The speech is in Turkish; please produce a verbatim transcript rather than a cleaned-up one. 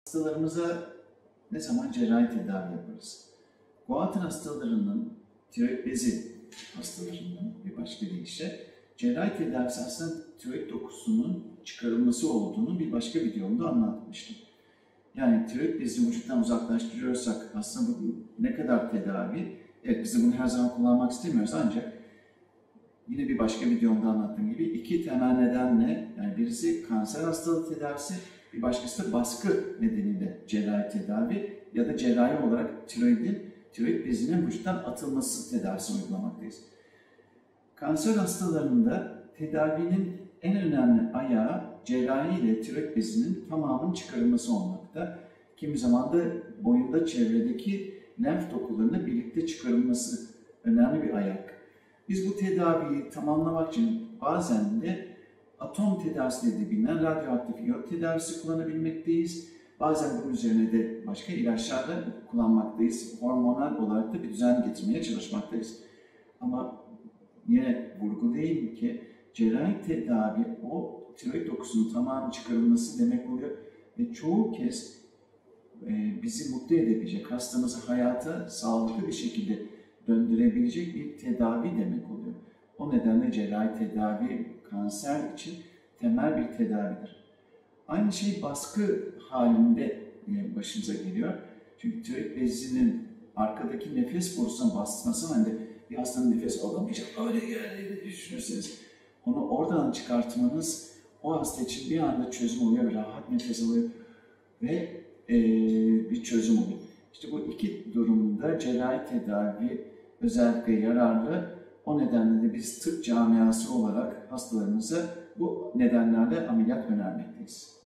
Hastalarımıza ne zaman cerrahi tedavi yaparız? Guatr hastalarının, tiroid bezi hastalarının bir başka deyişle cerrahi tedavisi aslında tiroid dokusunun çıkarılması olduğunu bir başka videomda anlatmıştım. Yani tiroid bezini vücuttan uzaklaştırıyorsak aslında bu ne kadar tedavi? Evet, biz de bunu her zaman kullanmak istemiyoruz ancak yine bir başka videomda anlattığım gibi iki temel nedenle, yani birisi kanser hastalığı tedavisi, bir başkası da baskı nedeniyle cerrahi tedavi ya da cerrahi olarak tiroidin, tiroid bezinin vücuttan atılması tedavisini uygulamaktayız. Kanser hastalarında tedavinin en önemli ayağı cerrahi ile tiroid bezinin tamamının çıkarılması olmakta. Kimi zaman da boyunda çevredeki lenf dokularının birlikte çıkarılması önemli bir ayak. Biz bu tedaviyi tamamlamak için bazen de atom tedavisi dediği bilinen radyoaktif iyot tedavisi kullanabilmekteyiz. Bazen bunun üzerine de başka ilaçlar da kullanmaktayız. Hormonal olarak da bir düzen getirmeye çalışmaktayız. Ama yine vurgulayayım ki cerrahi tedavi o tiroid dokusunun tamamı çıkarılması demek oluyor ve çoğu kez e, bizi mutlu edebilecek, hastamızı hayata sağlıklı bir şekilde döndürebilecek bir tedavi demek oluyor. O nedenle cerrahi tedavi kanser için temel bir tedavidir. Aynı şey baskı halinde başımıza geliyor. Çünkü tiroid bezinin arkadaki nefes borusuna basması halinde bir hastanın nefes alamayacak öyle geldiğini düşünürseniz onu oradan çıkartmanız o hasta için bir anda çözüm oluyor, rahat nefes alıyor ve e, bir çözüm oluyor. İşte bu iki durumda cerrahi tedavi özellikle yararlı. O nedenle de biz tıp camiası olarak hastalarımıza bu nedenlerle ameliyat önermekteyiz.